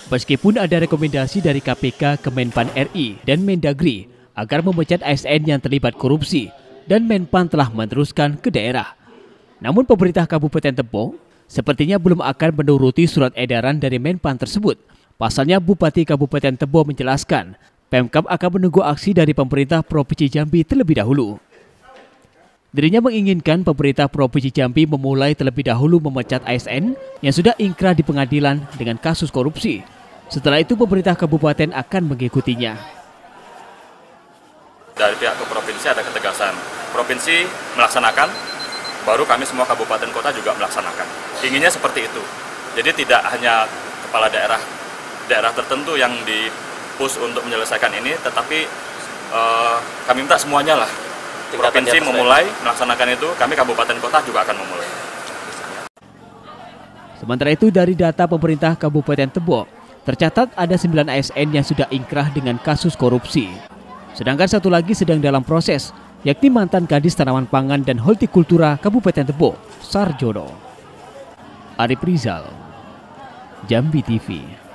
Meskipun ada rekomendasi dari KPK ke Menpan RI dan Mendagri agar memecat ASN yang terlibat korupsi, dan Menpan telah meneruskan ke daerah. Namun pemerintah Kabupaten Tebo sepertinya belum akan menuruti surat edaran dari Menpan tersebut. Pasalnya Bupati Kabupaten Tebo menjelaskan, Pemkab akan menunggu aksi dari pemerintah Provinsi Jambi terlebih dahulu. Dirinya menginginkan pemerintah Provinsi Jambi memulai terlebih dahulu memecat ASN yang sudah ingkrah di pengadilan dengan kasus korupsi. Setelah itu pemerintah kabupaten akan mengikutinya. Dari pihak ke provinsi ada ketegasan. Provinsi melaksanakan, baru kami semua kabupaten kota juga melaksanakan. Inginnya seperti itu. Jadi tidak hanya kepala daerah tertentu yang di-push untuk menyelesaikan ini, tetapi kami minta semuanya lah. Provinsi memulai melaksanakan itu, kami kabupaten kota juga akan memulai. Sementara itu dari data pemerintah Kabupaten Tebo, tercatat ada 9 ASN yang sudah ingkrah dengan kasus korupsi. Sedangkan satu lagi sedang dalam proses, yakni mantan Kadis Tanaman Pangan dan Hortikultura Kabupaten Tebo, Sarjono. Arif Rizal, Jambi TV.